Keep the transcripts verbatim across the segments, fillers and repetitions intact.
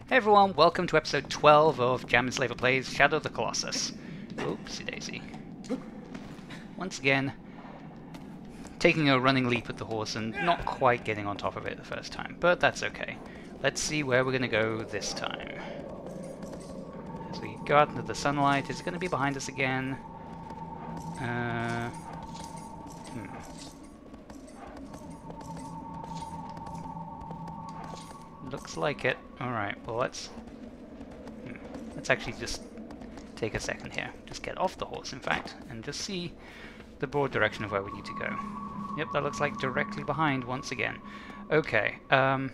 Hey everyone, welcome to episode twelve of Jam Enslaver Plays Shadow of the Colossus. Oopsie daisy. Once again, taking a running leap at the horse and not quite getting on top of it the first time, but that's okay. Let's see where we're going to go this time. As we go out into the sunlight, is it going to be behind us again? Uh, hmm. Looks like it. Alright, well let's... Hmm, let's actually just take a second here. Just get off the horse, in fact, and just see the broad direction of where we need to go. Yep, that looks like directly behind once again. Okay, um...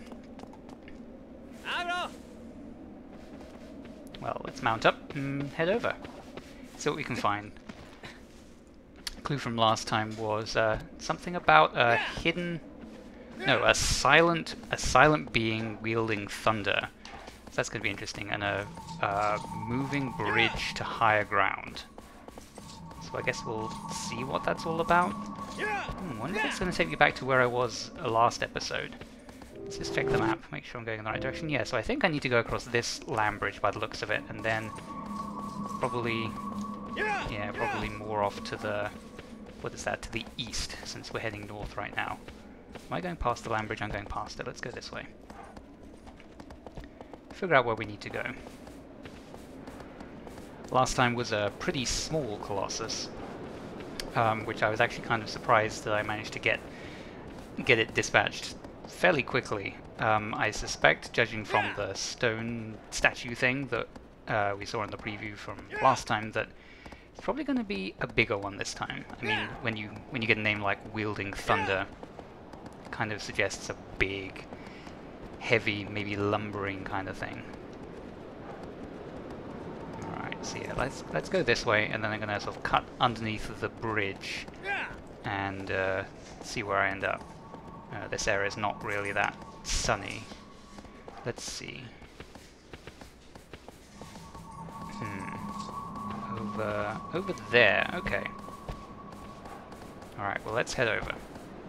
well, let's mount up and head over. See what we can find. A clue from last time was uh, something about a hidden... No, a silent, a silent being wielding thunder. So that's going to be interesting, and a uh, moving bridge to higher ground. So I guess we'll see what that's all about. Hmm, wonder if it's going to take me back to where I was uh, last episode. Let's just check the map, make sure I'm going in the right direction. Yeah, so I think I need to go across this land bridge by the looks of it, and then probably, yeah, probably more off to the, what is that, to the east, since we're heading north right now. Am I going past the land bridge? I'm going past it. Let's go this way. Figure out where we need to go. Last time was a pretty small Colossus, um, which I was actually kind of surprised that I managed to get get it dispatched fairly quickly. Um, I suspect, judging from the stone statue thing that uh, we saw in the preview from last time, that it's probably going to be a bigger one this time. I mean, when you when you get a name like Wielding Thunder, kind of suggests a big, heavy, maybe lumbering kind of thing. Alright, so yeah, let's let's go this way, and then I'm gonna sort of cut underneath the bridge and uh, see where I end up. Uh, this area is not really that sunny. Let's see. Hmm. Over over there, okay. Alright, well let's head over.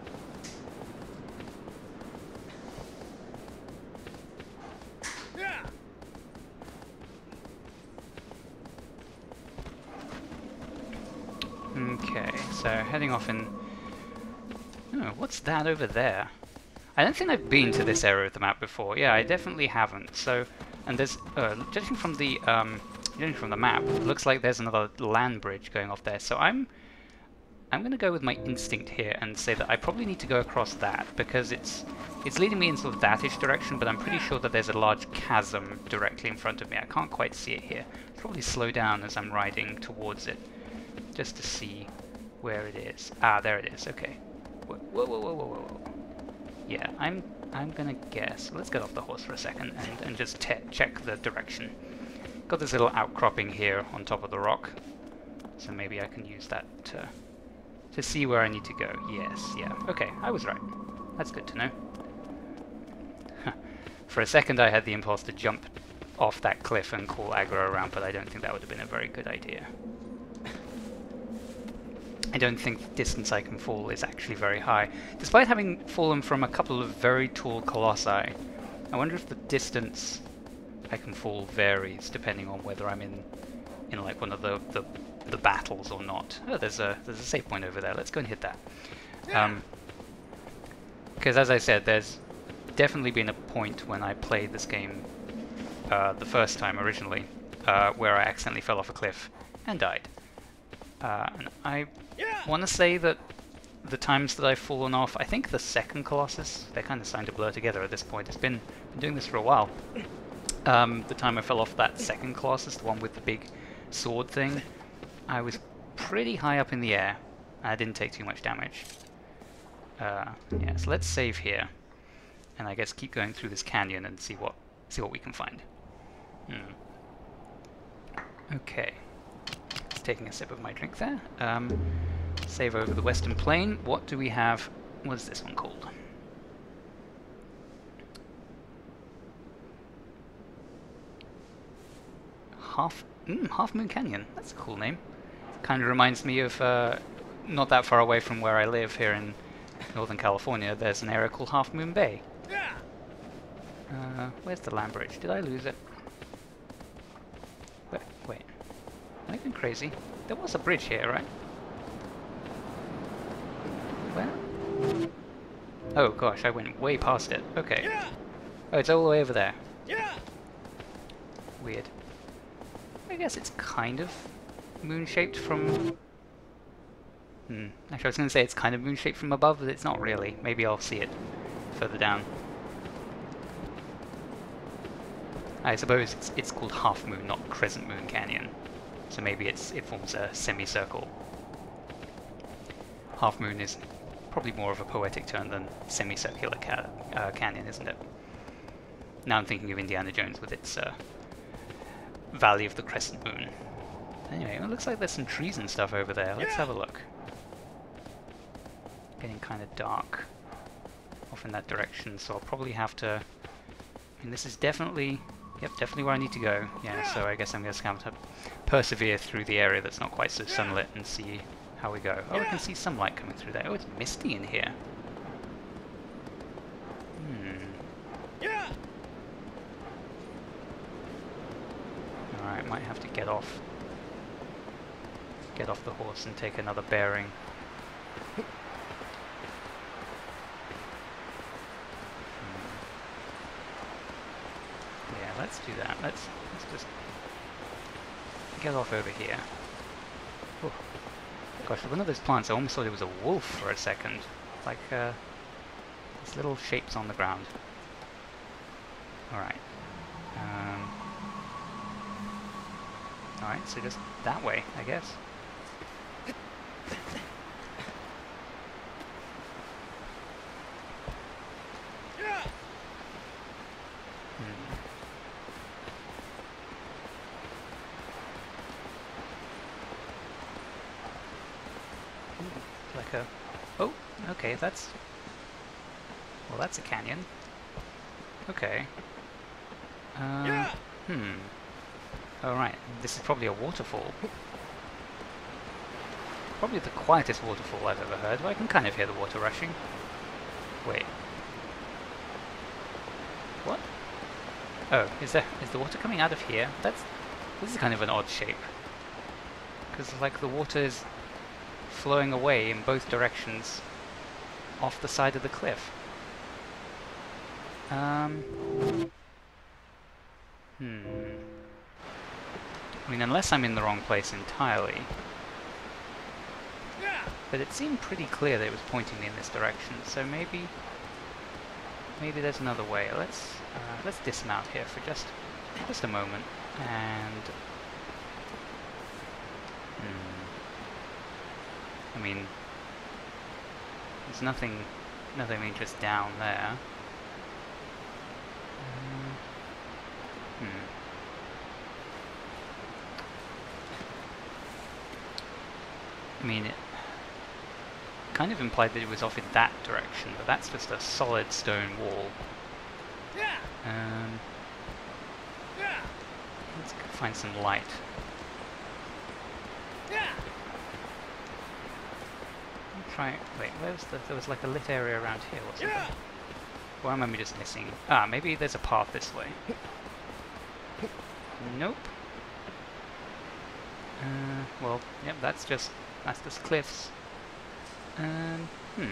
Okay, so heading off in... Oh, what's that over there? I don't think I've been to this area of the map before. Yeah, I definitely haven't. So, and there's, uh, judging from the, um, judging from the map, it looks like there's another land bridge going off there. So I'm, I'm going to go with my instinct here and say that I probably need to go across that, because it's, it's leading me in sort of that-ish direction, but I'm pretty sure that there's a large chasm directly in front of me. I can't quite see it here. I'll probably slow down as I'm riding towards it, just to see where it is. Ah, there it is. Okay. Whoa, whoa, whoa, whoa, whoa, whoa. Yeah, I'm I'm gonna guess. Let's get off the horse for a second and and just check the direction. Got this little outcropping here on top of the rock, so maybe I can use that to to see where I need to go. Yes, yeah. Okay, I was right. That's good to know. For a second, I had the impulse to jump off that cliff and call aggro around, but I don't think that would have been a very good idea. I don't think the distance I can fall is actually very high. Despite having fallen from a couple of very tall colossi, I wonder if the distance I can fall varies depending on whether I'm in in like one of the the, the battles or not. Oh, there's a there's a save point over there. Let's go and hit that. Um, because as I said, there's definitely been a point when I played this game uh, the first time originally, uh, where I accidentally fell off a cliff and died. Uh, and I want to say that the times that I've fallen off, I think the second Colossus, they're kind of starting to blur together at this point. It's been, been doing this for a while. Um, the time I fell off that second Colossus, the one with the big sword thing, I was pretty high up in the air. I didn't take too much damage. Uh, yeah, so let's save here, and I guess keep going through this canyon and see what see what we can find. Hmm. Okay. Taking a sip of my drink there. Um, save over the Western Plain. What do we have? What is this one called? Half mm, Half Moon Canyon. That's a cool name. Kind of reminds me of uh, not that far away from where I live here in Northern California. There's an area called Half Moon Bay. Uh, where's the land bridge? Did I lose it? Wait, wait. Am I going crazy? There was a bridge here, right? Where? Oh gosh, I went way past it. Okay. Oh, it's all the way over there. Weird. I guess it's kind of moon-shaped from... Hmm. Actually, I was going to say it's kind of moon-shaped from above, but it's not really. Maybe I'll see it further down. I suppose it's, it's called Half Moon, not Crescent Moon Canyon. So maybe it's it forms a semicircle. Half Moon is probably more of a poetic term than semicircular ca uh, canyon, isn't it? Now I'm thinking of Indiana Jones with its uh, Valley of the Crescent Moon. Anyway, it looks like there's some trees and stuff over there. Let's have a look. Getting kind of dark off in that direction, so I'll probably have to... I mean, this is definitely... Yep, definitely where I need to go. Yeah, so I guess I'm just going to have to persevere through the area that's not quite so sunlit and see how we go. Oh, I can see some light coming through there. Oh, it's misty in here. Hmm. Alright, might have to get off. Get off the horse and take another bearing. Let's do that. Let's let's just get off over here. Oh, gosh, one of those plants, I almost thought it was a wolf for a second. Like uh, these little shapes on the ground. Alright. Um, Alright, so just that way, I guess. Like a... Oh, okay, that's... Well, that's a canyon. Okay. Uh, yeah. Hmm. Alright, this is probably a waterfall. Probably the quietest waterfall I've ever heard, but I can kind of hear the water rushing. Wait. What? Oh, is there is the water coming out of here? That's... This is kind of an odd shape. Because, like, the water is flowing away in both directions off the side of the cliff. Um... Hmm... I mean, unless I'm in the wrong place entirely. But it seemed pretty clear that it was pointing me in this direction, so maybe... Maybe there's another way. Let's uh, let's dismount here for just just a moment, and... Hmm, I mean, there's nothing, nothing just down there. Um, hmm. I mean, it kind of implied that it was off in that direction, but that's just a solid stone wall. Um, let's find some light. I'll try. Wait, where's the? There was like a lit area around here, wasn't there? Why am I just missing? Ah, maybe there's a path this way. Nope. Uh, well, yep, that's just that's just cliffs. Um, hmm.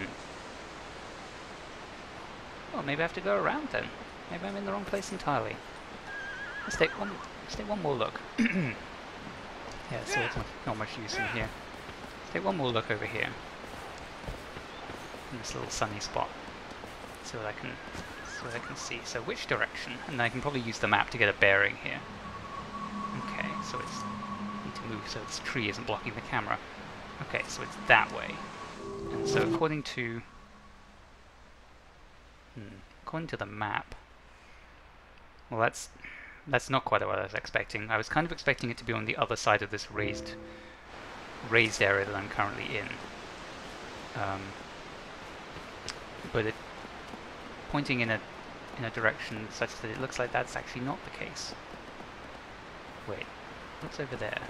Well, maybe I have to go around then. Maybe I'm in the wrong place entirely. Let's take one. Let's take one more look. Yeah, so it's not, not much use in here. Let's take one more look over here. In this little sunny spot, so that I can, so that I can see. So which direction? And I can probably use the map to get a bearing here. Okay, so it's need to move so this tree isn't blocking the camera. Okay, so it's that way. And so according to hmm, according to the map, well, that's that's not quite what I was expecting. I was kind of expecting it to be on the other side of this raised raised area that I'm currently in. Um, but it pointing in a in a direction such that it looks like that's actually not the case. Wait, what's over there?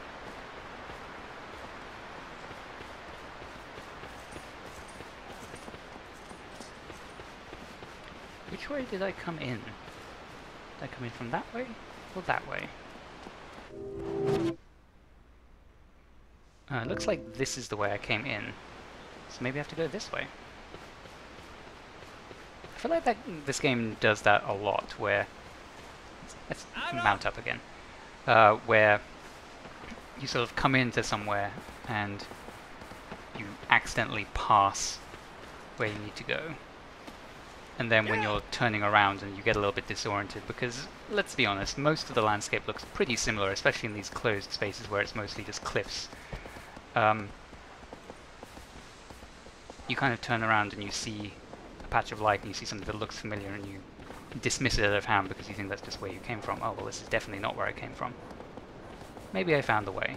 Which way did I come in? Did I come in from that way or that way? Uh, it looks like this is the way I came in, so maybe I have to go this way. I feel like that this game does that a lot, where let's mount up again, uh, where you sort of come into somewhere and you accidentally pass where you need to go. And then when you're turning around and you get a little bit disoriented, because let's be honest, most of the landscape looks pretty similar, especially in these closed spaces where it's mostly just cliffs. Um, you kind of turn around and you see a patch of light and you see something that looks familiar and you dismiss it out of hand because you think that's just where you came from. Oh, well, this is definitely not where I came from. Maybe I found the way.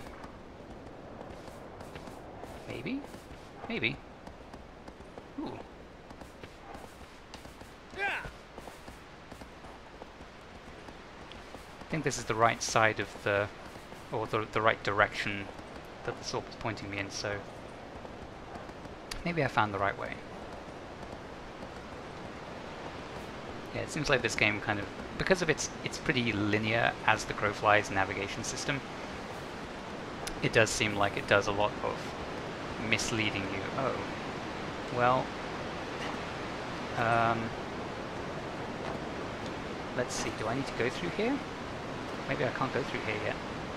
Maybe? Maybe. Ooh. I think this is the right side of the, or the, the right direction that the sword was pointing me in, so maybe I found the right way. Yeah, it seems like this game kind of, because of its it's pretty linear as the crow flies navigation system, it does seem like it does a lot of misleading you. Oh, well, um, let's see, do I need to go through here? Maybe I can't go through here yet.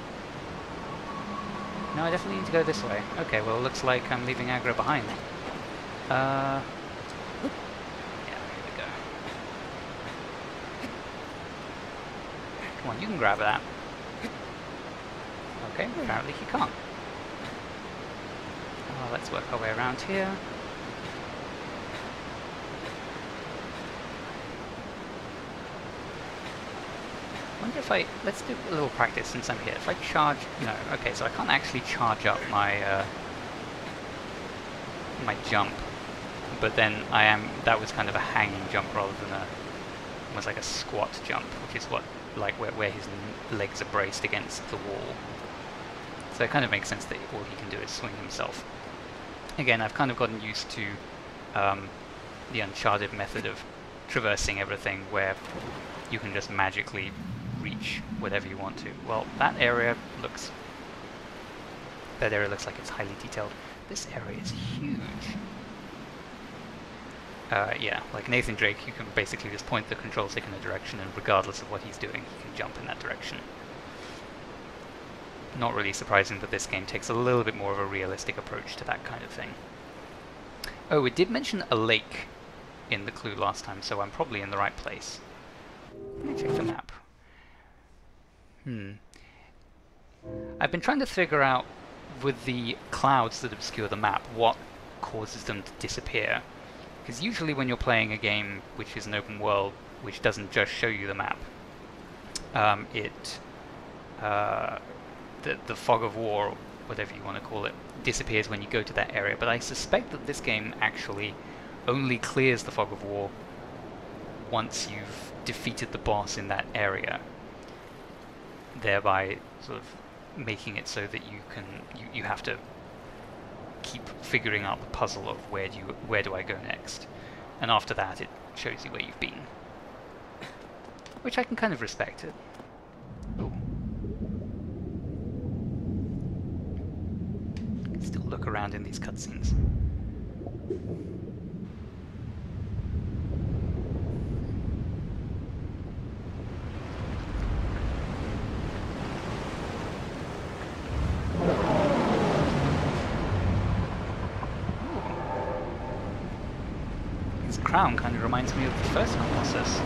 No, I definitely need to go this way. Okay, well, it looks like I'm leaving aggro behind. Uh, yeah, here we go. Come on, you can grab that. Okay, apparently he can't. Oh, let's work our way around here. I wonder if I, let's do a little practice since I'm here. If I charge, no, okay, so I can't actually charge up my, uh, my jump, but then I am, that was kind of a hanging jump rather than a, almost like a squat jump, which is what, like where, where his legs are braced against the wall. So it kind of makes sense that all he can do is swing himself. Again, I've kind of gotten used to um, the Uncharted method of traversing everything where you can just magically reach whatever you want to. Well, that area looks that area looks like it's highly detailed. This area is huge. Uh, yeah, like Nathan Drake, you can basically just point the control stick in a direction, and regardless of what he's doing, he can jump in that direction. Not really surprising that this game takes a little bit more of a realistic approach to that kind of thing. Oh, it did mention a lake in the clue last time, so I'm probably in the right place. Let me check the map. Hmm. I've been trying to figure out, with the clouds that obscure the map, what causes them to disappear. Because usually when you're playing a game which is an open world, which doesn't just show you the map, um, it, uh, the, the fog of war, or whatever you want to call it, disappears when you go to that area. But I suspect that this game actually only clears the fog of war once you've defeated the boss in that area, thereby sort of making it so that you can you, you have to keep figuring out the puzzle of where do you where do I go next, and after that it shows you where you've been, which I can kind of respect it. Ooh. Still look around in these cutscenes. Crown kind of reminds me of the first Colossus.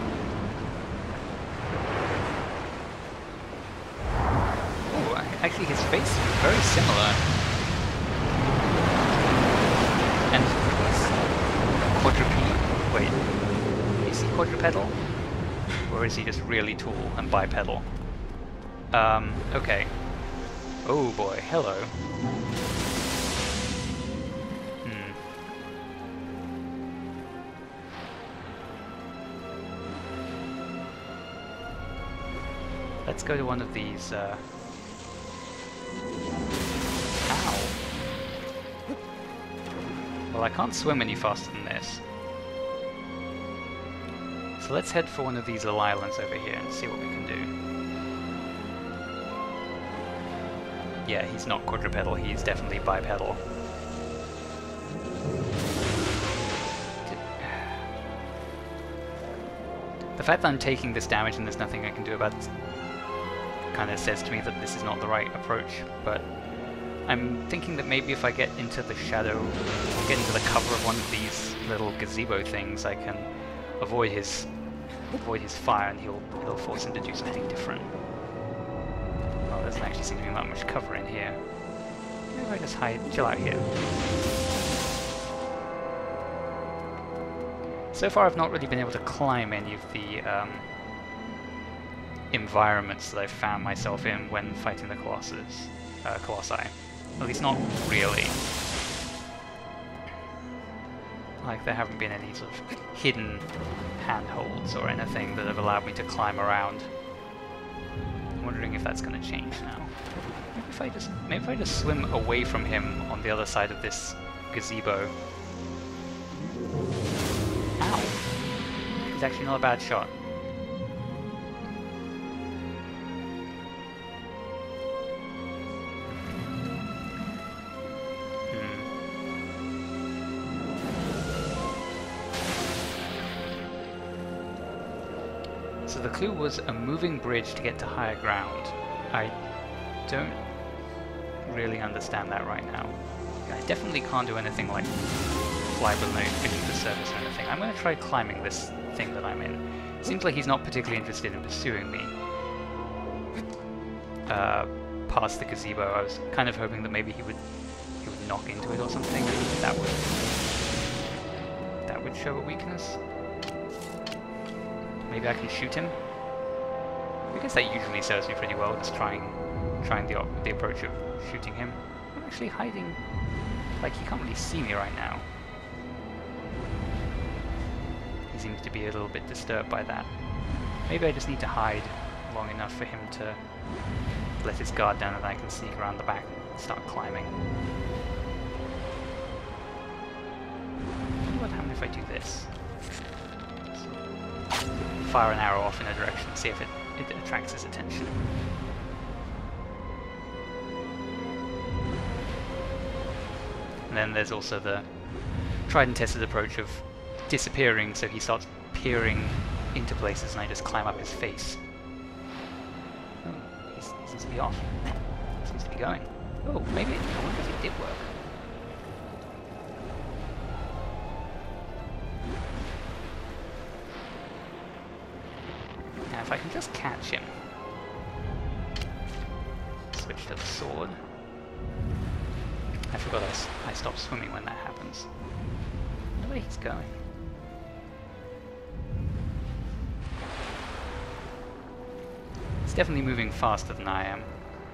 Oh, actually his face is very similar. And he's quadrupedal. Wait, is he quadrupedal? Or is he just really tall and bipedal? Um, okay. Oh boy, hello. Let's go to one of these, uh... Ow! Well, I can't swim any faster than this. So let's head for one of these little islands over here and see what we can do. Yeah, he's not quadrupedal, he's definitely bipedal. The fact that I'm taking this damage and there's nothing I can do about it kind of says to me that this is not the right approach, but I'm thinking that maybe if I get into the shadow, get into the cover of one of these little gazebo things, I can avoid his avoid his fire, and he'll he'll force him to do something different. Well, there doesn't actually seem to be that much cover in here. Maybe I just hide, chill out here. So far, I've not really been able to climb any of the um, environments that I've found myself in when fighting the Colossus, uh, Colossi. At least not really. Like, there haven't been any sort of hidden handholds or anything that have allowed me to climb around. I'm wondering if that's going to change now. Maybe if I just, maybe if I just swim away from him on the other side of this gazebo. Ow! He's actually not a bad shot. So the clue was a moving bridge to get to higher ground. I don't really understand that right now. I definitely can't do anything like fly beneath the surface or anything. I'm going to try climbing this thing that I'm in. Seems like he's not particularly interested in pursuing me uh, past the gazebo. I was kind of hoping that maybe he would he would knock into it or something, and that would that would show a weakness. Maybe I can shoot him? I guess that usually serves me pretty well, just trying trying the, the approach of shooting him. I'm actually hiding, like he can't really see me right now. He seems to be a little bit disturbed by that. Maybe I just need to hide long enough for him to let his guard down and I can sneak around the back and start climbing. I wonder what happens if I do this. Fire an arrow off in a direction, see if it, it attracts his attention. And then there's also the tried and tested approach of disappearing, so he starts peering into places and I just climb up his face. Oh, he seems to be off. He seems to be going. Oh, maybe, I wonder if it did work. If I can just catch him. Switch to the sword. I forgot I, s I stopped swimming when that happens. I wonder where he's going. He's definitely moving faster than I am.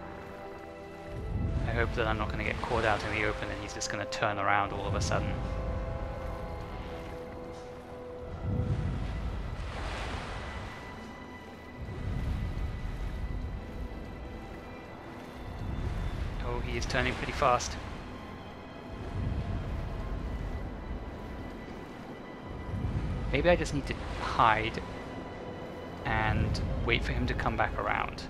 I hope that I'm not going to get caught out in the open and he's just going to turn around all of a sudden. He is turning pretty fast. Maybe I just need to hide and wait for him to come back around.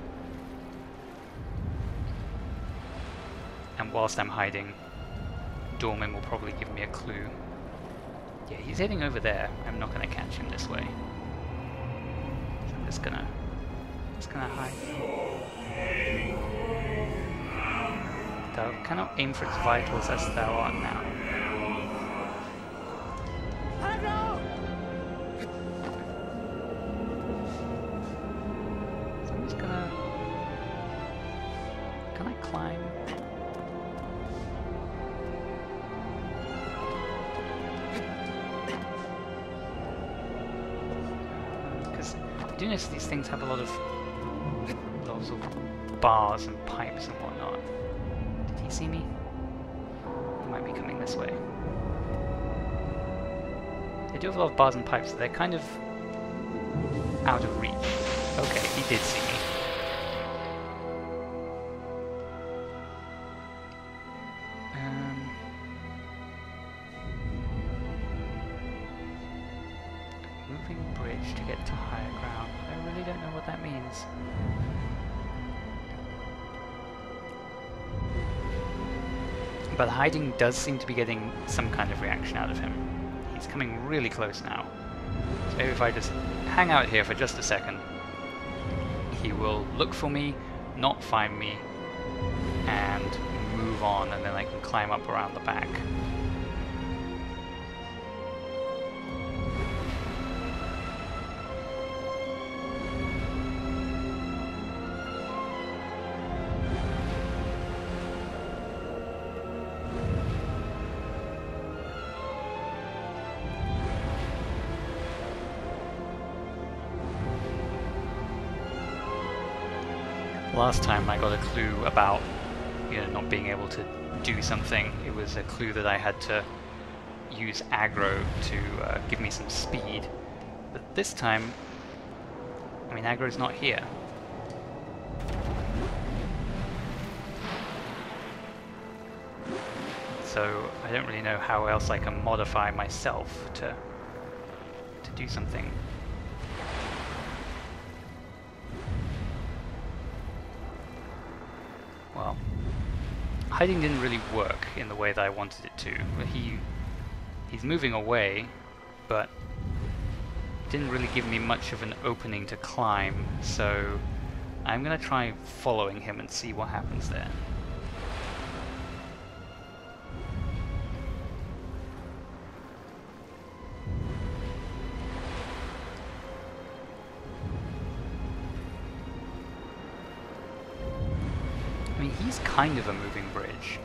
And whilst I'm hiding, Dorman will probably give me a clue. Yeah, he's heading over there. I'm not going to catch him this way. So I'm just gonna, just gonna hide. Thou cannot aim for its vitals as thou art now. So I'm just gonna... Can I climb? Because I do notice these things have a lot of... lots of bars and pipes and whatnot. See me? He might be coming this way. They do have a lot of bars and pipes, so they're kind of out of reach. Okay, he did see me. Um, moving bridge to get what that means. But hiding does seem to be getting some kind of reaction out of him. He's coming really close now. So maybe if I just hang out here for just a second, he will look for me, not find me, and move on, and then I can climb up around the back. Last time I got a clue about, you know, not being able to do something. It was a clue that I had to use aggro to uh, give me some speed. But this time, I mean, aggro's not here. So I don't really know how else I can modify myself to to do something. Well, hiding didn't really work in the way that I wanted it to. He he's moving away, but didn't really give me much of an opening to climb, so I'm gonna try following him and see what happens there. I mean, he's kind of a moving bridge.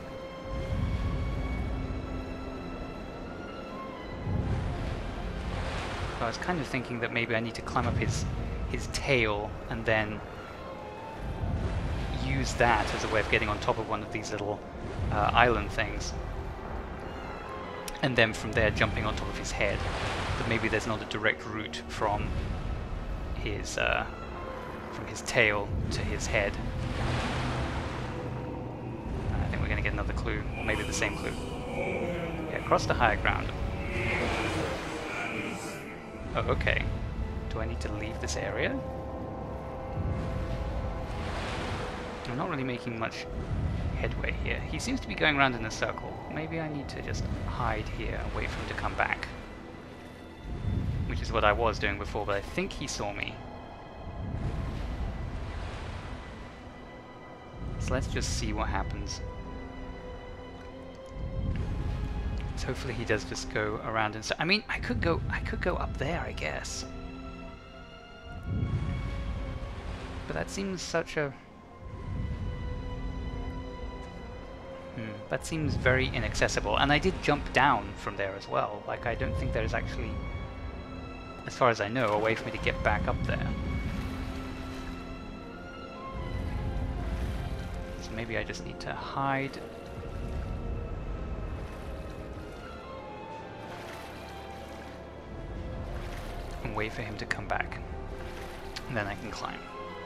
So I was kind of thinking that maybe I need to climb up his his tail and then use that as a way of getting on top of one of these little uh, island things, and then from there jumping on top of his head. But maybe there's not a direct route from his uh, from his tail to his head. We're going to get another clue, or maybe the same clue. Yeah, cross the higher ground. Oh, okay. Do I need to leave this area? I'm not really making much headway here. He seems to be going around in a circle. Maybe I need to just hide here and wait for him to come back. Which is what I was doing before, but I think he saw me. So let's just see what happens. So hopefully he does just go around and so I mean I could go I could go up there, I guess. But that seems such a hmm, that seems very inaccessible. And I did jump down from there as well. Like, I don't think there's actually, as far as I know, a way for me to get back up there. So maybe I just need to hide. And wait for him to come back. And then I can climb.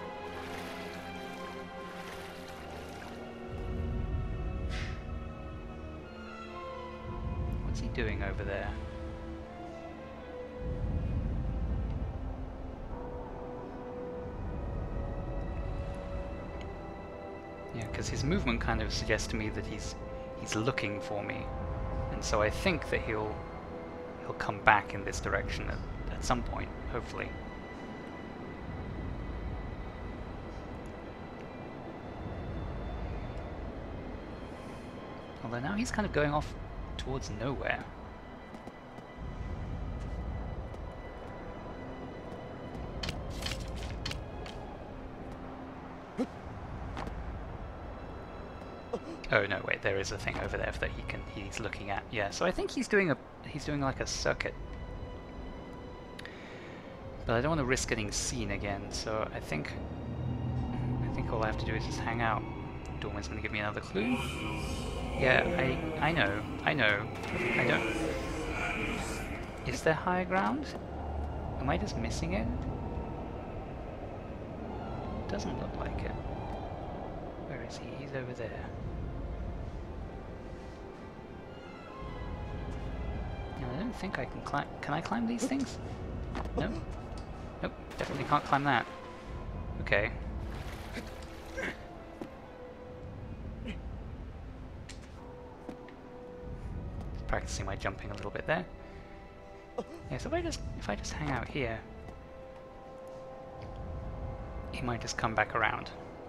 What's he doing over there? Yeah, because his movement kind of suggests to me that he's he's looking for me. And so I think that he'll he'll come back in this direction at, at some point, hopefully. Although now he's kind of going off towards nowhere. Oh no, wait, there is a thing over there that he can he's looking at. Yeah, so I think he's doing a he's doing like a circuit. But I don't want to risk getting seen again, so I think I think all I have to do is just hang out. Dorman's gonna give me another clue. Yeah, I I know, I know. I don't. Is there higher ground? Am I just missing it? Doesn't look like it. Where is he? He's over there. No, I don't think I can climb. Can I climb these things? No? Nope, definitely can't climb that. okay. Practicing my jumping a little bit there. Yeah, so if I just if I just hang out here, he might just come back around.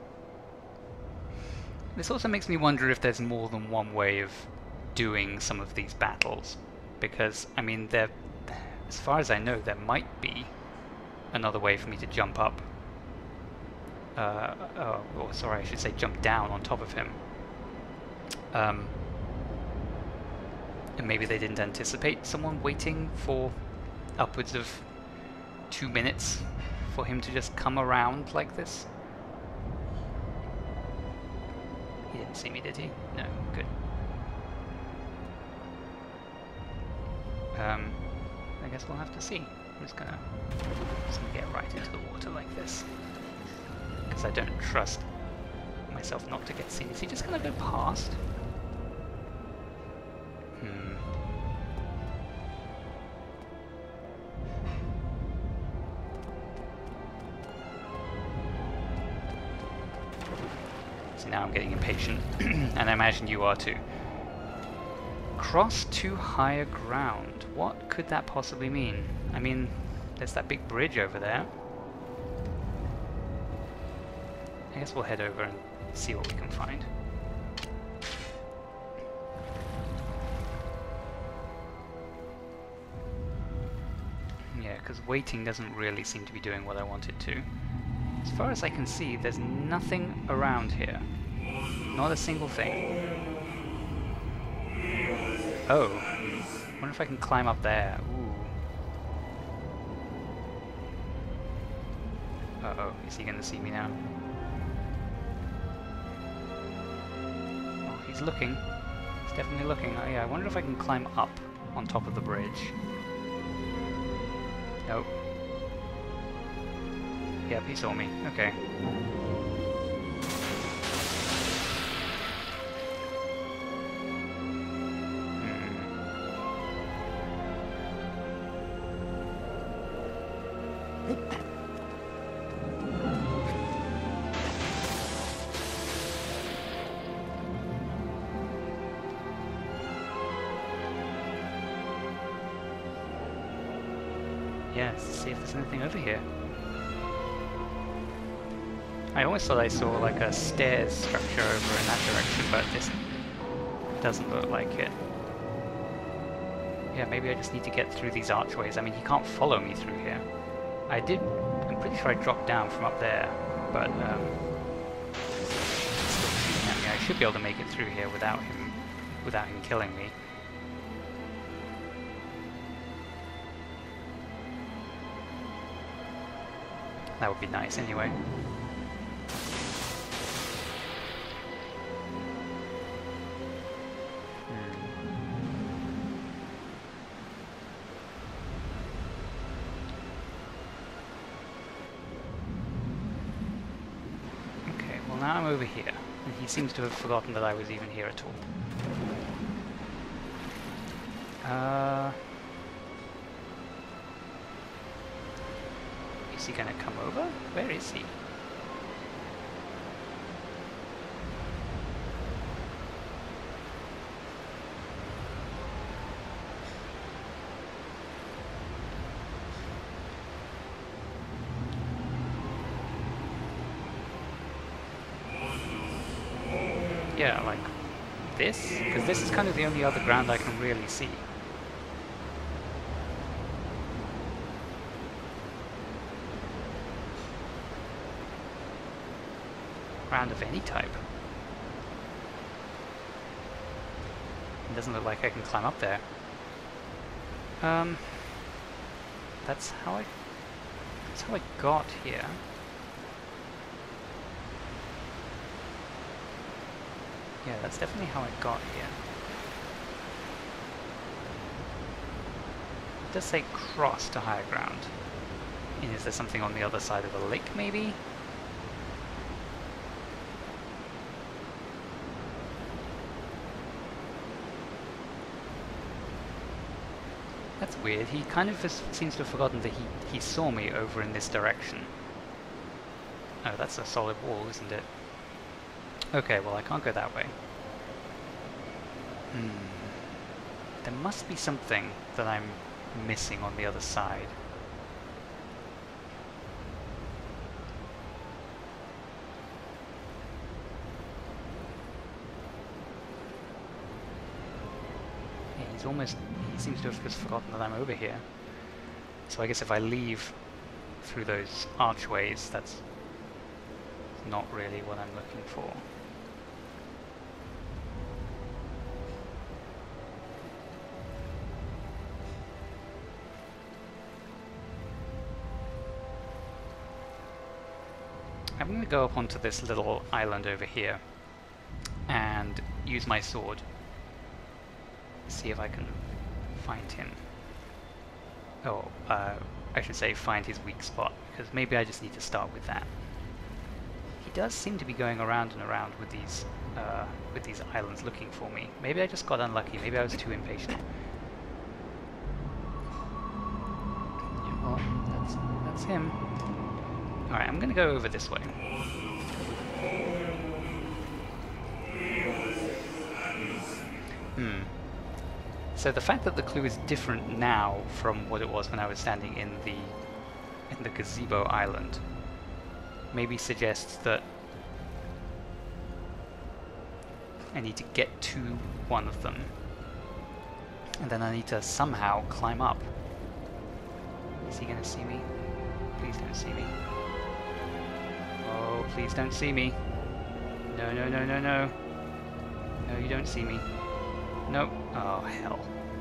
This also makes me wonder if there's more than one way of doing some of these battles, because I mean, there, as far as I know, there might be another way for me to jump up. Uh, oh, or sorry, I should say jump down on top of him. Um, and maybe they didn't anticipate someone waiting for upwards of two minutes for him to just come around like this. He didn't see me, did he? No, good. Um, I guess we'll have to see. I'm just gonna, just gonna get right into the water like this, because I don't trust myself not to get seen. Is he just gonna go past? Hmm. See, now I'm getting impatient, and I imagine you are too. Cross to higher ground. What could that possibly mean? I mean, there's that big bridge over there. I guess we'll head over and see what we can find. Yeah, because waiting doesn't really seem to be doing what I want it to. As far as I can see, there's nothing around here. Not a single thing. Oh, I wonder if I can climb up there. Ooh. Uh-oh, is he gonna see me now? Oh, he's looking. He's definitely looking. Oh yeah, I wonder if I can climb up on top of the bridge. Nope. Yep, he saw me. Okay. Yeah, let's see if there's anything over here. I always thought I saw like a stairs structure over in that direction, but this doesn't look like it. Yeah, maybe I just need to get through these archways. I mean, he can't follow me through here. I did, I'm pretty sure I dropped down from up there, but um, he's still shooting at me. I should be able to make it through here without him, without him killing me. That would be nice anyway. Okay, well now I'm over here, and he seems to have forgotten that I was even here at all. Uh... Is he gonna come over? Where is he? Yeah, like this? Because this is kind of the only other ground I can really see. Ground of any type. It doesn't look like I can climb up there. Um, that's how I. That's how I got here. Yeah, that's definitely how I got here. It does say cross to higher ground. And is there something on the other side of the lake, maybe? That's weird. He kind of just seems to have forgotten that he, he saw me over in this direction. Oh, that's a solid wall, isn't it? Okay, well I can't go that way. Hmm. There must be something that I'm missing on the other side. Yeah, he's almost... he seems to have just forgotten that I'm over here. So I guess if I leave through those archways, that's not really what I'm looking for. I'm going to go up onto this little island over here and use my sword. See if I can find him. Oh, uh, I should say find his weak spot, because maybe I just need to start with that. He does seem to be going around and around with these uh, with these islands looking for me. Maybe I just got unlucky, maybe I was too impatient. Yeah, well, that's, that's him. Alright, I'm gonna go over this way. Hmm. So the fact that the clue is different now from what it was when I was standing in the in the gazebo island maybe suggests that I need to get to one of them, and then I need to somehow climb up. Is he gonna see me? Please don't see me. Oh, please don't see me. No, no, no, no, no. No, you don't see me. Nope. Oh, hell.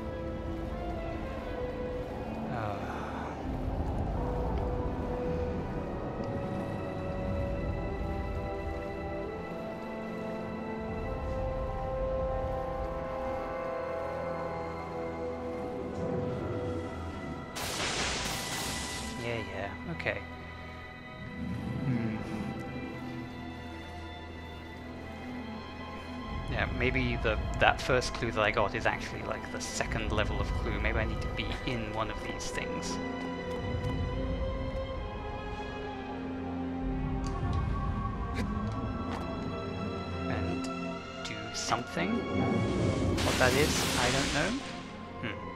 Uh. Yeah, yeah. Okay. Yeah, maybe the that first clue that I got is actually like the second level of clue. Maybe I need to be in one of these things. And do something. What that is, I don't know. Hmm.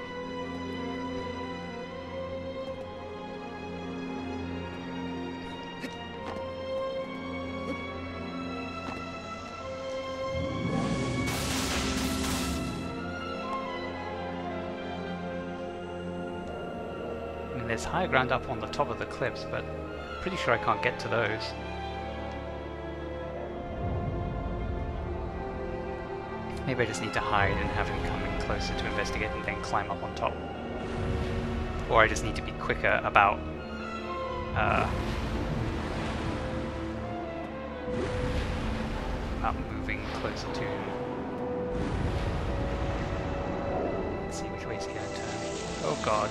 There's higher ground up on the top of the cliffs, but pretty sure I can't get to those. Maybe I just need to hide and have him come in closer to investigate and then climb up on top. Or I just need to be quicker about uh, about moving closer to him. Let's see which way is he going to turn. Oh god.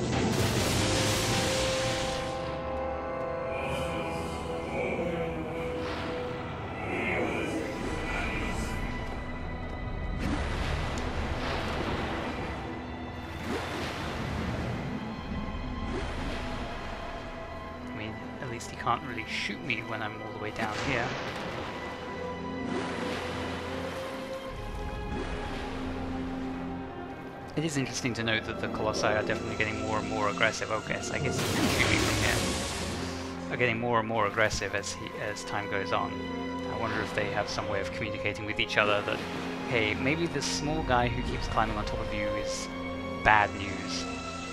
He can't really shoot me when I'm all the way down here. It is interesting to note that the Colossi are definitely getting more and more aggressive. Oh, guess I guess he can shoot me from here. Are getting more and more aggressive as he as time goes on. I wonder if they have some way of communicating with each other that, hey, maybe this small guy who keeps climbing on top of you is bad news.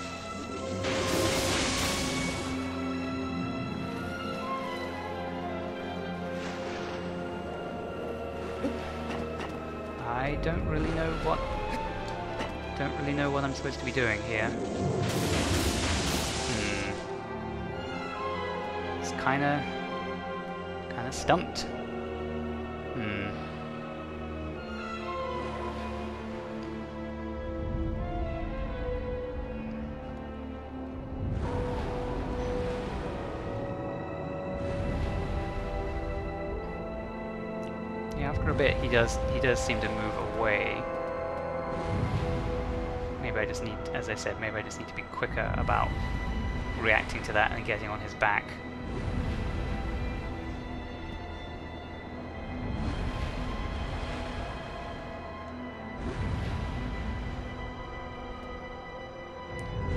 I don't really know what don't really know what I'm supposed to be doing here. Hmm. It's kinda kinda stumped. Hmm. After a bit, he does he does seem to move away. Maybe I just need, as I said, maybe I just need to be quicker about reacting to that and getting on his back.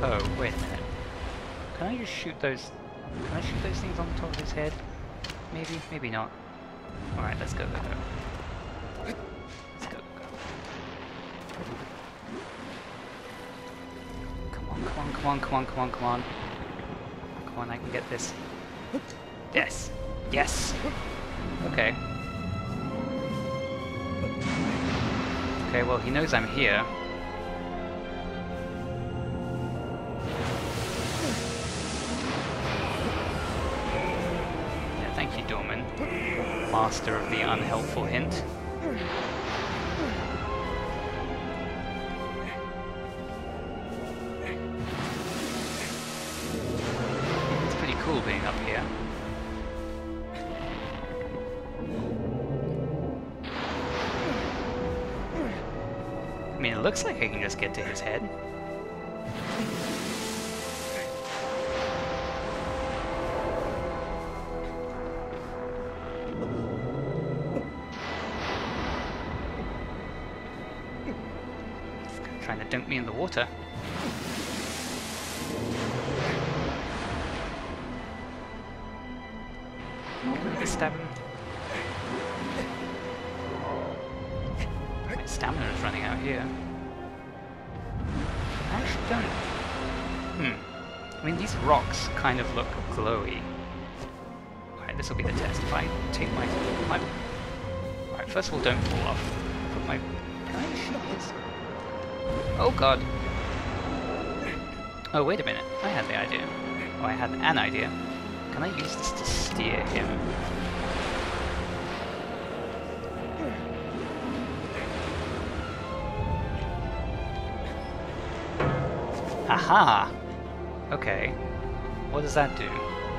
Oh, wait a minute. Can I just shoot those... Can I shoot those things on the top of his head? Maybe, maybe not. Alright, let's go, go, go. Let's go, go, go. Come on, come on, come on, come on, come on, come on. Come on, I can get this. Yes. Yes! Okay. Okay, well, he knows I'm here. Yeah, thank you, Dorman. Master of the unhelpful hint. It's pretty cool being up here. I mean, it looks like I can just get to his head. It's trying to dunk me in the water. Can I just stab him? My stamina is running out here. I actually don't... Hmm. I mean, these rocks kind of look glowy. Alright, this will be the test. If I take my... my... Alright, first of all, don't fall off. Put my... Can I shoot his... Oh god! Oh, wait a minute. I had the idea. Oh, I had an idea. Can I use this to steer him? Aha! Okay. What does that do?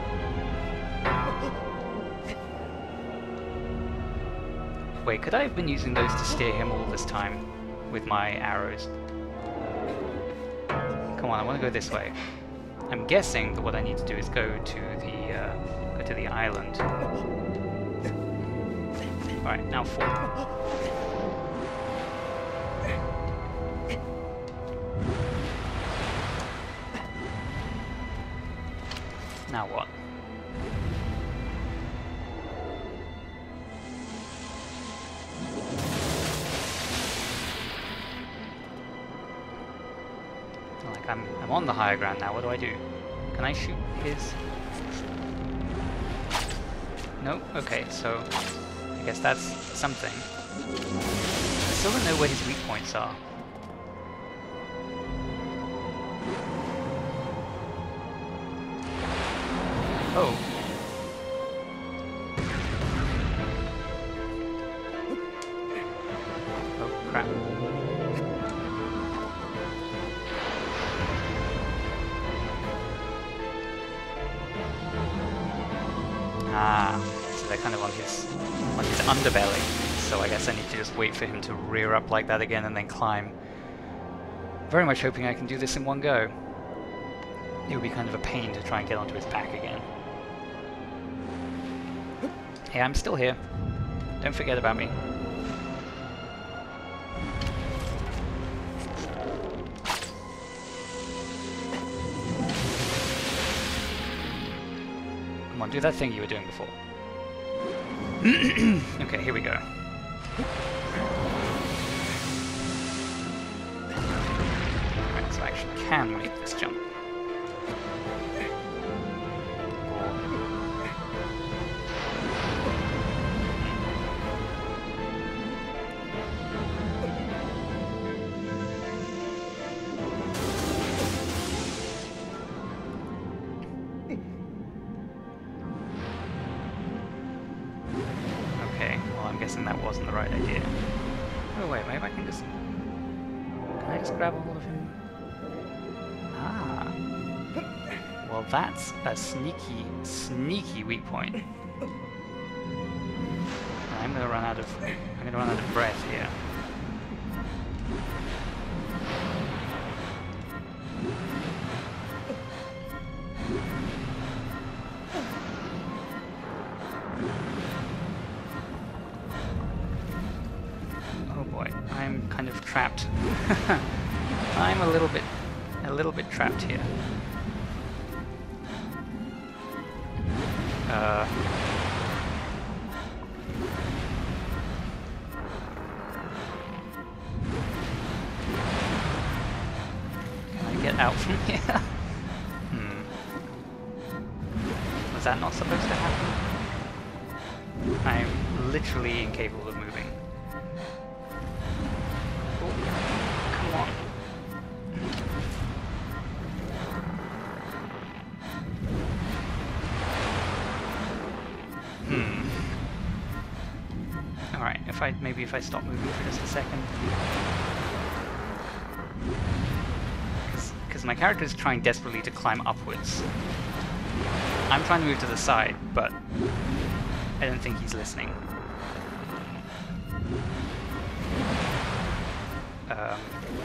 Wait, could I have been using those to steer him all this time? With my arrows? Come on, I want to go this way. I'm guessing that what I need to do is go to the, uh, go to the island. Alright, now fall. Now what? Like I'm I'm on the higher ground now. What do I do? Can I shoot his? No? Okay, so I guess that's something. I still don't know where his weak points are. Oh. Oh, crap. Ah, so they're kind of on his, on his underbelly. So I guess I need to just wait for him to rear up like that again and then climb. Very much hoping I can do this in one go. It would be kind of a pain to try and get onto his back again. Hey, I'm still here. Don't forget about me. Come on, do that thing you were doing before. Okay, here we go. Right, so I actually can make this jump. That wasn't the right idea. Oh wait, maybe I can just... Can I just grab a hold of him? Ah. Well, that's a sneaky, sneaky weak point. I'm gonna run out of... I'm gonna run out of breath here. I'm kind of trapped. I'm a little bit, a little bit trapped here. Uh... Can I get out from here? Hmm. Was that not supposed to happen? I'm literally incapable of moving. Oh, come on. Hmm. Alright, if I maybe if I stop moving for just a second. Because my character is trying desperately to climb upwards. I'm trying to move to the side, but I don't think he's listening. Um,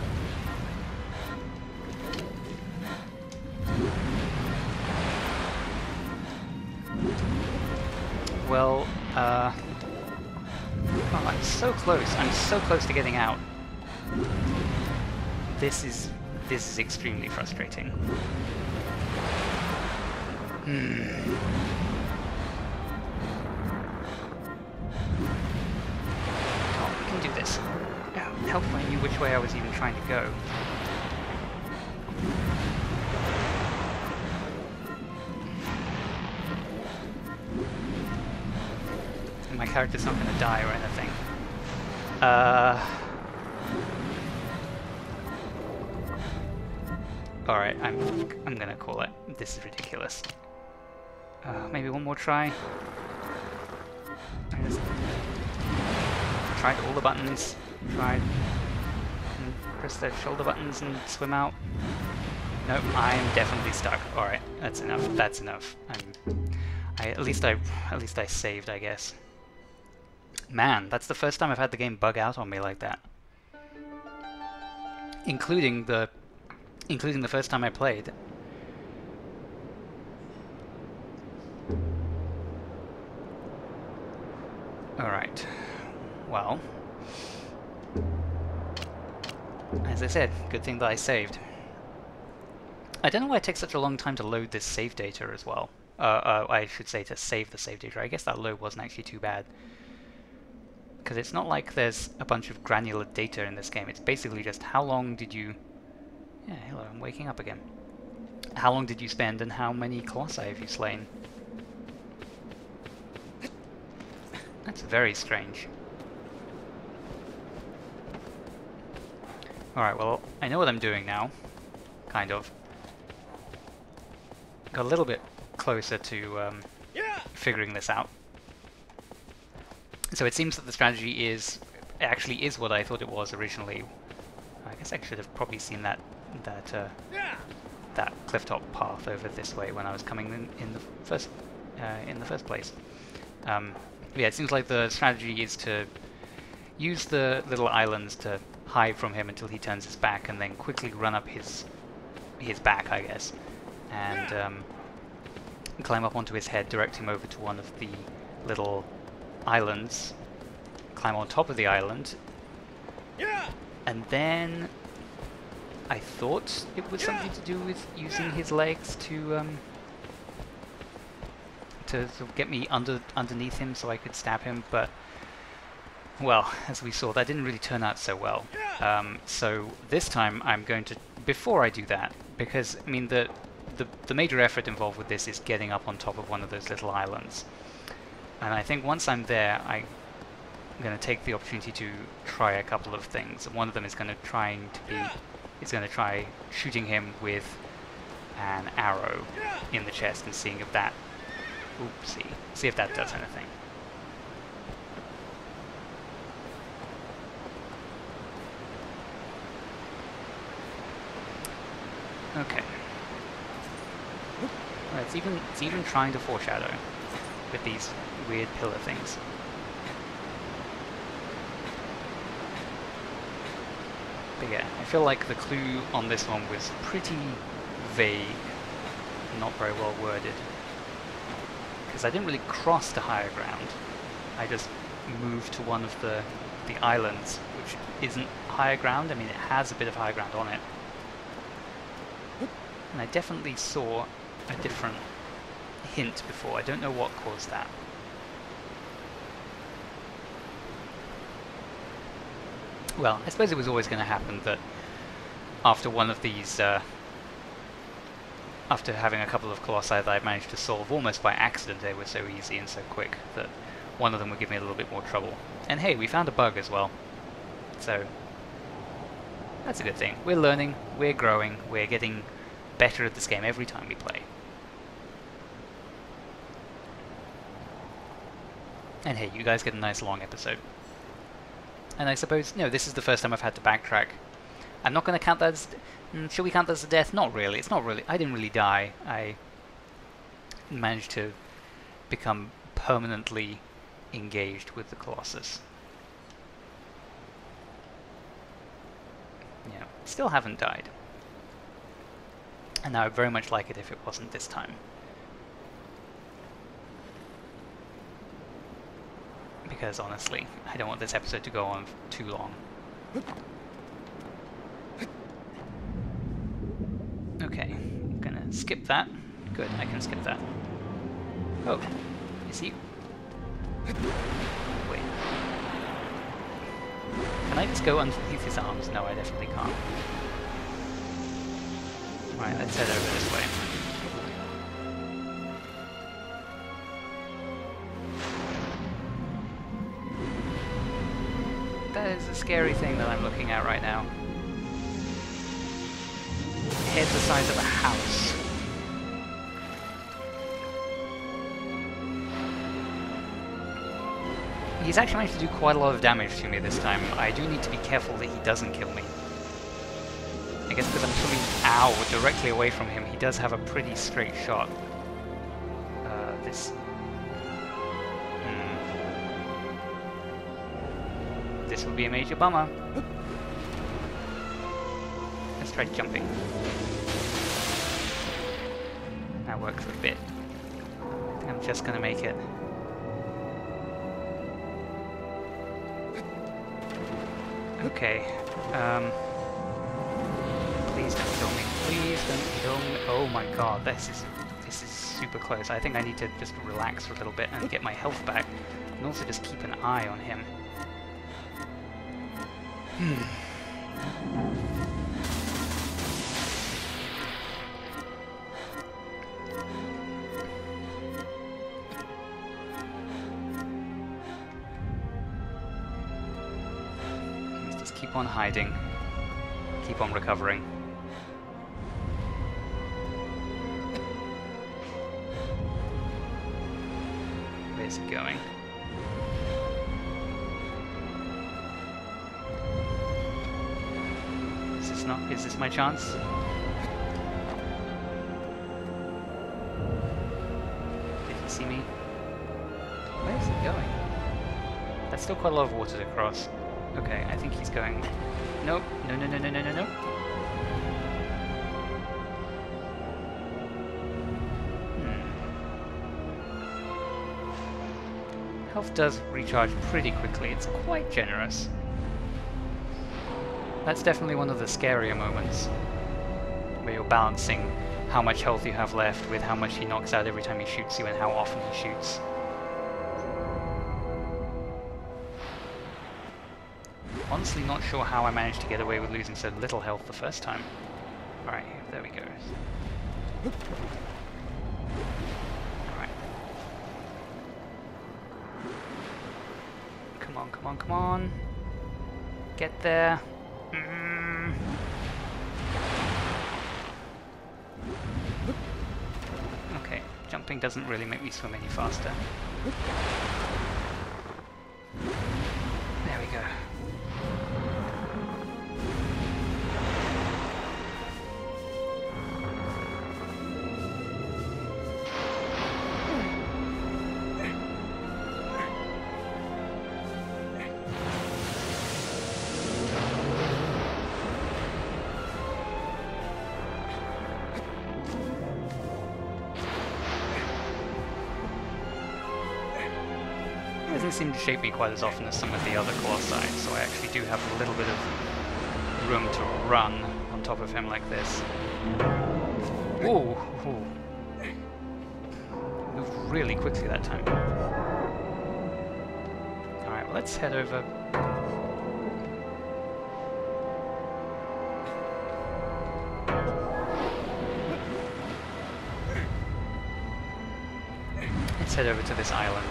well, uh... oh, I'm so close. I'm so close to getting out. This is... this is extremely frustrating. Hmm... do this. Oh, help if I knew which way I was even trying to go. And my character's not going to die or anything. Uh... Alright, I'm I'm gonna call it. This is ridiculous. Uh, maybe one more try. I just tried all the buttons, tried and press the shoulder buttons and swim out. Nope, I'm definitely stuck. Alright, that's enough. That's enough. I'm I at least I at least I saved, I guess. Man, that's the first time I've had the game bug out on me like that. Including the including the first time I played. Alright. Well, as I said, good thing that I saved. I don't know why it takes such a long time to load this save data as well. Uh, uh, I should say to save the save data. I guess that load wasn't actually too bad. Because it's not like there's a bunch of granular data in this game. It's basically just how long did you... Yeah, hello, I'm waking up again. How long did you spend and how many Colossi have you slain? That's very strange. Alright, well, I know what I'm doing now. Kind of. Got a little bit closer to um, figuring this out. So it seems that the strategy is... actually is what I thought it was originally. I guess I should have probably seen that that uh, that clifftop path over this way when I was coming in, in the first uh, in the first place. Um, yeah, it seems like the strategy is to use the little islands to hide from him until he turns his back, and then quickly run up his his back, I guess, and um, climb up onto his head, direct him over to one of the little islands, climb on top of the island, and then I thought it was something to do with using his legs to um, to sort of get me under underneath him so I could stab him, but well, as we saw, that didn't really turn out so well. Um, so this time I'm going to, before I do that, because I mean the, the the major effort involved with this is getting up on top of one of those little islands, and I think once I'm there, I I'm going to take the opportunity to try a couple of things. One of them is going to trying to be is going to try shooting him with an arrow in the chest and seeing if that oopsie see if that does anything. Okay. Well, it's even it's even trying to foreshadow with these weird pillar things. But yeah, I feel like the clue on this one was pretty vague, not very well worded. Because I didn't really cross to higher ground. I just moved to one of the the islands, which isn't higher ground. I mean, it has a bit of higher ground on it. And I definitely saw a different hint before. I don't know what caused that. Well, I suppose it was always going to happen that after one of these, uh, after having a couple of Colossi that I managed to solve almost by accident, they were so easy and so quick that one of them would give me a little bit more trouble. And hey, we found a bug as well. So, that's a good thing. We're learning, we're growing, we're getting better at this game every time we play. And hey, you guys get a nice long episode. And I suppose, no, this is the first time I've had to backtrack. I'm not going to count that as... Mm, should we count that as a death? Not really. It's not really... I didn't really die. I managed to become permanently engaged with the Colossus. Yeah, still haven't died. And I would very much like it if it wasn't this time. Because honestly, I don't want this episode to go on too long. Okay, I'm gonna skip that. Good, I can skip that. Oh, is he... Wait. Can I just go underneath his arms? No, I definitely can't. Right, let's head over this way. That is a scary thing that I'm looking at right now. Head the size of a house. He's actually managed to do quite a lot of damage to me this time. I do need to be careful that he doesn't kill me. I guess because I'm swimming, ow, directly away from him, he does have a pretty straight shot. Uh, this... Hmm. This will be a major bummer. Let's try jumping. That worked for a bit. I think I'm just gonna make it. Okay. Um... Please don't kill me. Please don't kill me. Oh my god, this is this is super close. I think I need to just relax for a little bit and get my health back, and also just keep an eye on him. Hmm. Let's just keep on hiding. Keep on recovering. Where's it going? Is this not? Is this my chance? Did he see me? Where is it going? That's still quite a lot of water to cross. Okay, I think he's going... Nope. No, no, no, no, no, no, no. Hmm. Health does recharge pretty quickly. It's quite generous. That's definitely one of the scarier moments, where you're balancing how much health you have left with how much he knocks out every time he shoots you and how often he shoots. Honestly not sure how I managed to get away with losing so little health the first time. Alright, there we go. Alright. Come on, come on, come on. Get there. Mm. Okay, jumping doesn't really make me swim any faster. There we go. It doesn't seem to shape me quite as often as some of the other Colossi, so I actually do have a little bit of room to run on top of him like this. Ooh, ooh. Moved really quickly that time. Alright, well, let's head over. Let's head over to this island.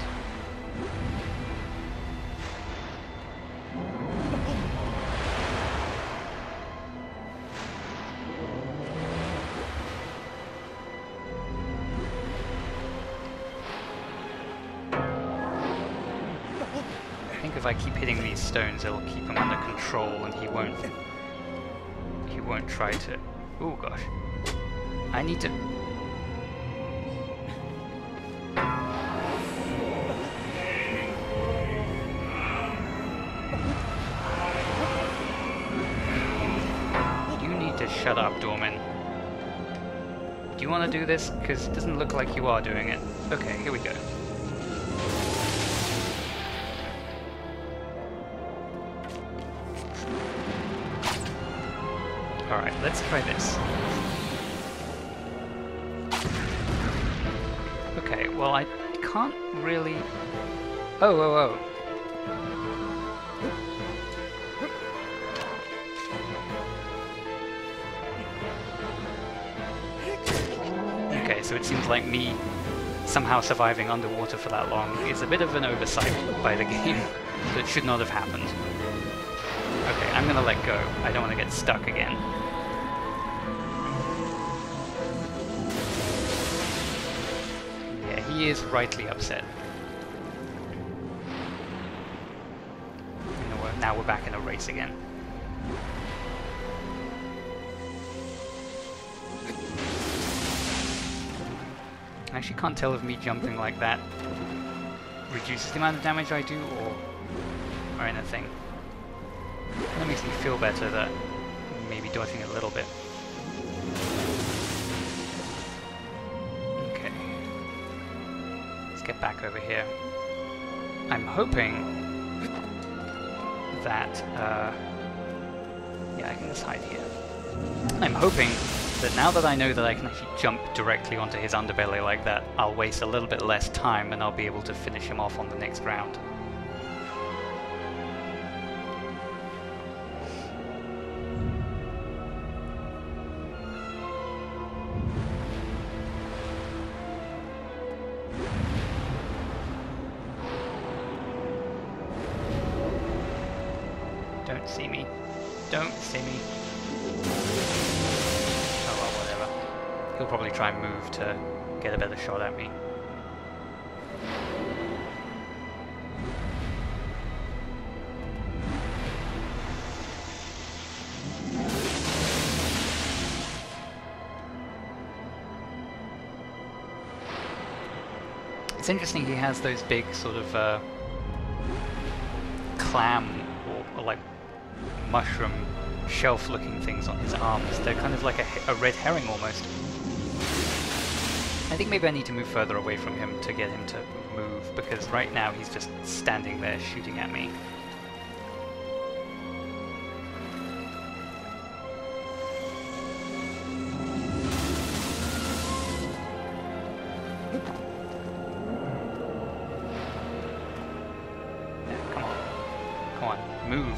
I think if I keep hitting these stones, it'll keep him under control, and he won't. He won't try to. Oh gosh! I need to. You need to shut up, Dorman. Do you want to do this? Because it doesn't look like you are doing it. Okay, here we go. Alright, let's try this. Okay, well I can't really... Oh, oh, oh. Okay, so it seems like me somehow surviving underwater for that long is a bit of an oversight by the game. So it should not have happened. Okay, I'm gonna let go. I don't want to get stuck again. Yeah, he is rightly upset. You know what, now we're back in a race again. I actually can't tell if me jumping like that reduces the amount of damage I do or, or anything. That makes me feel better that maybe dodging a little bit. Okay. Let's get back over here. I'm hoping that, uh, yeah, I can just hide here. I'm hoping that now that I know that I can actually jump directly onto his underbelly like that, I'll waste a little bit less time and I'll be able to finish him off on the next round. Don't see me. Don't see me. Oh well, whatever. He'll probably try and move to get a better shot at me. It's interesting he has those big sort of uh, clam or, or like mushroom shelf-looking things on his arms. They're kind of like a, a red herring almost. I think maybe I need to move further away from him to get him to move, because right now he's just standing there shooting at me. Yeah, come on. Come on, move.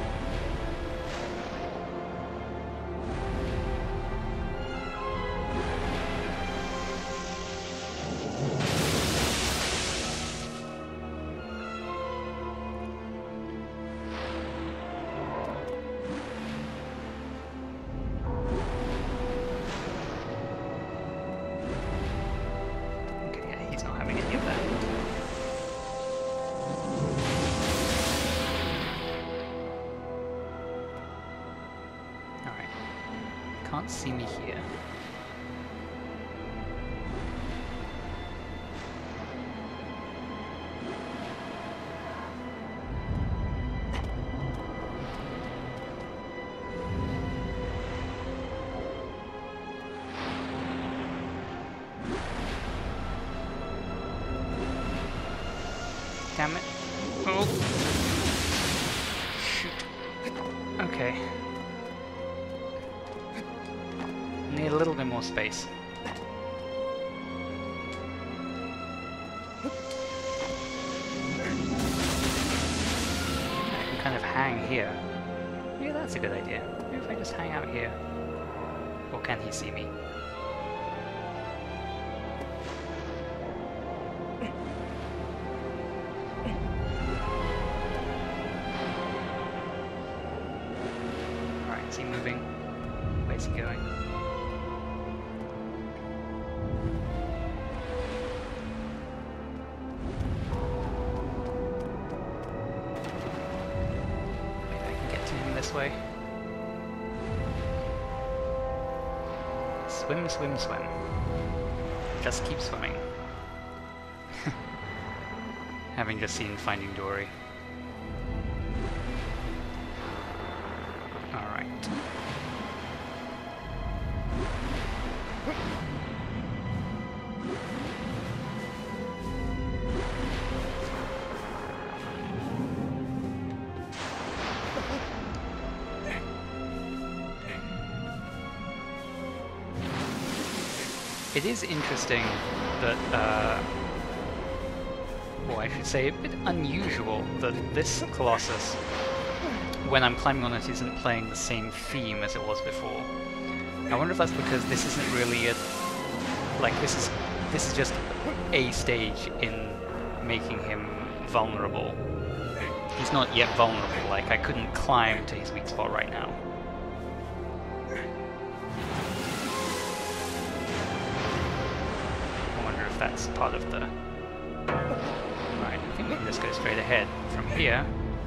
Can't see me here. Damn it. Oh. Shoot. Okay. Need a little bit more space. kind of hang here. Maybe that's a good idea. Maybe if I just hang out here. Or can he see me? Alright, is he moving? Where's he going? This way. Swim, swim, swim. Just keep swimming. Having just seen Finding Dory. Alright. It is interesting that, uh, or I should say a bit unusual, that this Colossus, when I'm climbing on it, isn't playing the same theme as it was before. I wonder if that's because this isn't really a, like this is, this is just a stage in making him vulnerable. He's not yet vulnerable, like I couldn't climb to his weak spot right now. That's part of the... Right, I think we can just go straight ahead from here.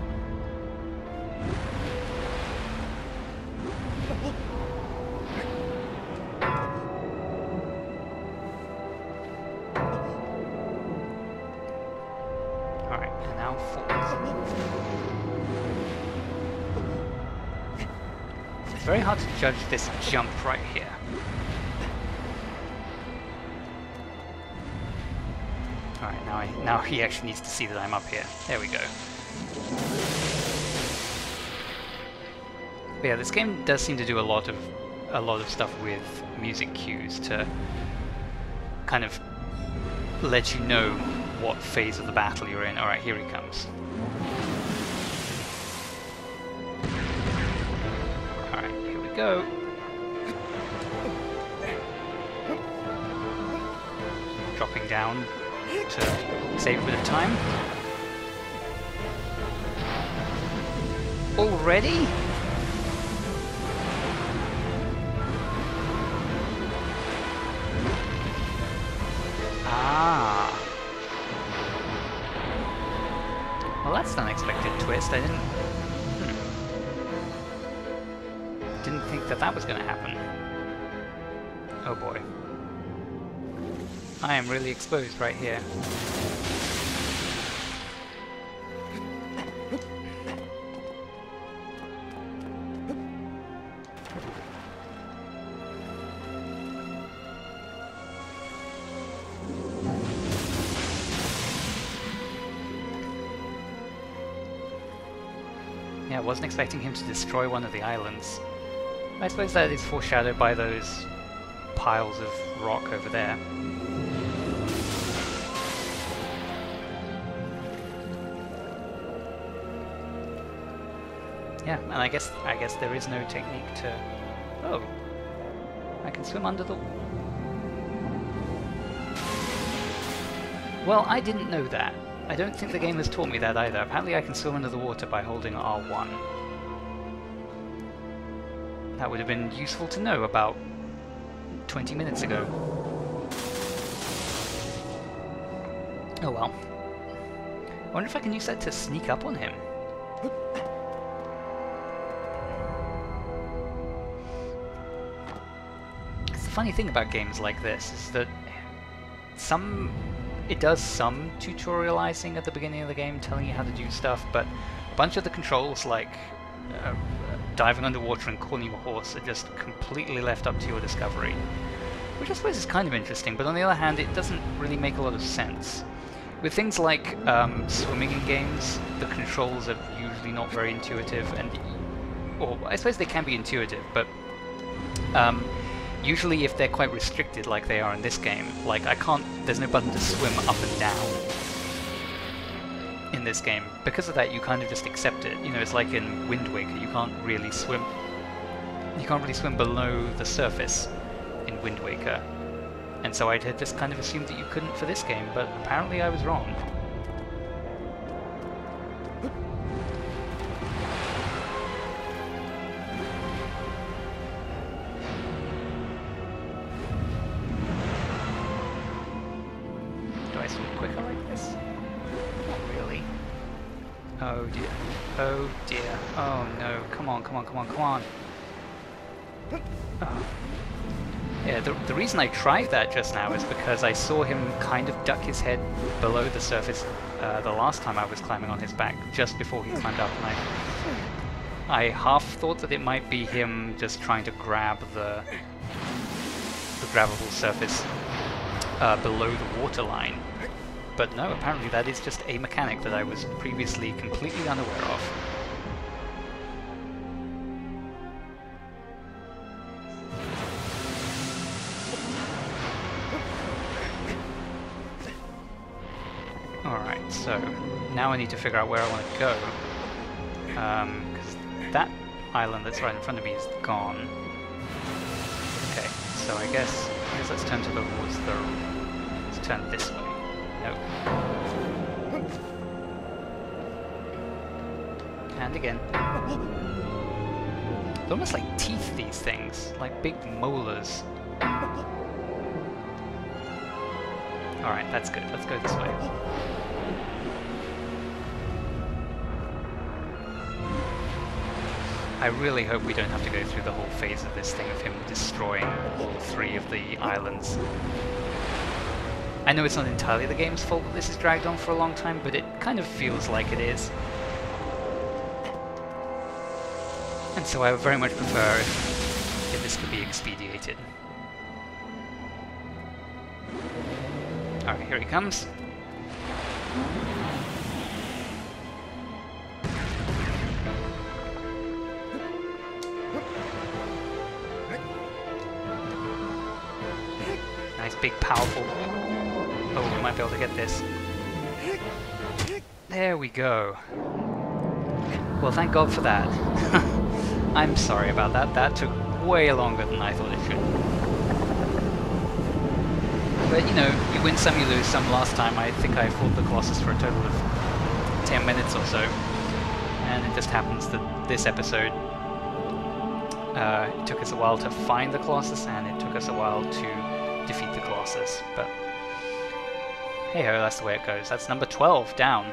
Alright, and now forward. It's very hard to judge this jump right here. Alright, now, I, now he actually needs to see that I'm up here. There we go. But yeah, this game does seem to do a lot of a lot of stuff with music cues to kind of let you know what phase of the battle you're in. Alright, here he comes. Alright, here we go. Dropping down to save a bit of time. Already? Ah. Well, that's an unexpected twist. I didn't... Hmm. Didn't think that that was going to happen. Oh boy. I am really exposed right here. Yeah, I wasn't expecting him to destroy one of the islands. I suppose that is foreshadowed by those piles of rock over there. Yeah, and I guess I guess there is no technique to... Oh, I can swim under the... Well, I didn't know that. I don't think the game has taught me that either. Apparently I can swim under the water by holding R one. That would have been useful to know about twenty minutes ago. Oh well. I wonder if I can use that to sneak up on him. The funny thing about games like this is that some it does some tutorializing at the beginning of the game, telling you how to do stuff, but a bunch of the controls, like uh, diving underwater and calling you a horse, are just completely left up to your discovery, which I suppose is kind of interesting, but on the other hand it doesn't really make a lot of sense. With things like um, swimming in games, the controls are usually not very intuitive, and or I suppose they can be intuitive, but um, usually if they're quite restricted like they are in this game, like I can't, there's no button to swim up and down. in this game. Because of that, you kind of just accept it. You know, it's like in Wind Waker, you can't really swim. You can't really swim below the surface in Wind Waker. And so I had just kind of assumed that you couldn't for this game, but apparently I was wrong. Do I swim quicker like this? Not really. Oh dear. Oh dear. Oh no. Come on, come on, come on, come on. Oh. Yeah, the, the reason I tried that just now is because I saw him kind of duck his head below the surface uh, the last time I was climbing on his back, just before he climbed up, and I, I half thought that it might be him just trying to grab the, the grabbable surface uh, below the waterline. But no, apparently that is just a mechanic that I was previously completely unaware of. Alright, so now I need to figure out where I want to go. Um, because that island that's right in front of me is gone. Okay, so I guess, I guess let's turn to the towards the... Let's turn this way. Nope. And again. They're almost like teeth, these things. Like big molars. Alright, that's good. Let's go this way. I really hope we don't have to go through the whole phase of this thing of him destroying all three of the islands. I know it's not entirely the game's fault that this is dragged on for a long time, but it kind of feels like it is. And so I would very much prefer if, if this could be expedited. Alright, here he comes. Nice, big, powerful... Oh, we might be able to get this. There we go. Well, thank God for that. I'm sorry about that. That took way longer than I thought it should. But, you know, you win some, you lose some. Last time, I think I fought the Colossus for a total of ten minutes or so. And it just happens that this episode, uh, it took us a while to find the Colossus, and it took us a while to defeat the Colossus. But, hey-ho, that's the way it goes. That's number twelve down.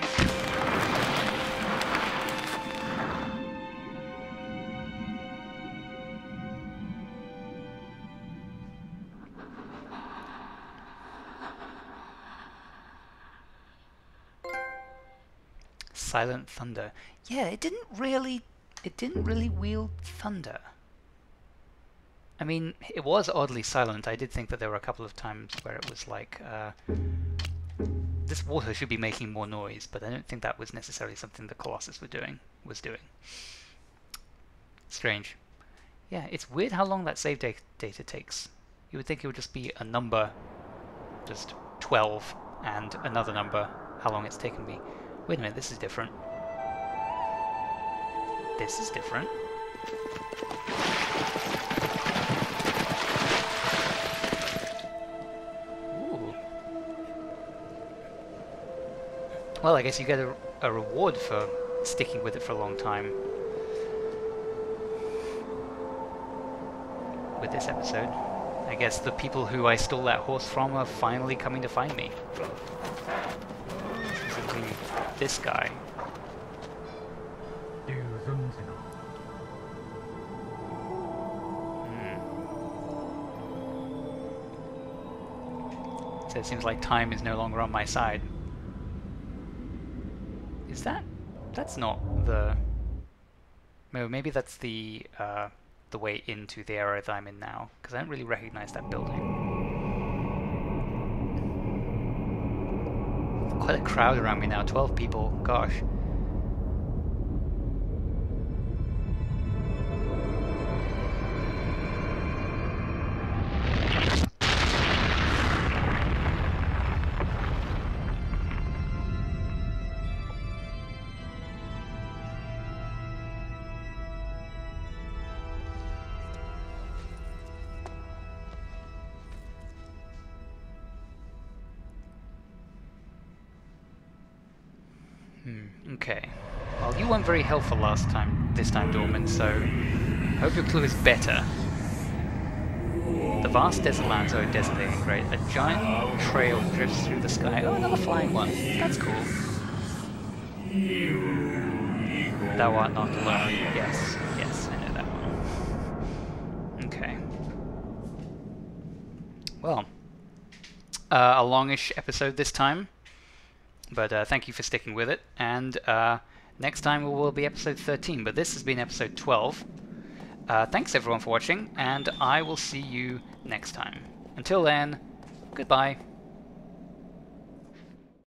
Silent thunder. Yeah, it didn't really, it didn't really wield thunder. I mean, it was oddly silent. I did think that there were a couple of times where it was like, uh, this water should be making more noise, but I don't think that was necessarily something the Colossus were doing, was doing. Strange. Yeah, it's weird how long that save da data takes. You would think it would just be a number, just twelve, and another number, how long it's taken me. Wait a minute, this is different. This is different. Ooh. Well, I guess you get a, a reward for sticking with it for a long time. With this episode. I guess the people who I stole that horse from are finally coming to find me. This guy. Hmm. So it seems like time is no longer on my side. Is that? That's not the... No, maybe that's the uh, the way into the area that I'm in now, because I don't really recognize that building. Quite a crowd around me now, twelve people, gosh. Hmm, okay. Well, you weren't very helpful last time, this time, Dorman, so I hope your clue is better. The vast desert lands are a desolating great. A giant trail drifts through the sky. Oh, another flying one. That's cool. Thou art not alone. Yes, yes, I know that one. Okay. Well, uh, a longish episode this time, but uh, thank you for sticking with it. And uh, next time will be episode thirteen, but this has been episode twelve. Uh, thanks everyone for watching, and I will see you next time. Until then, goodbye.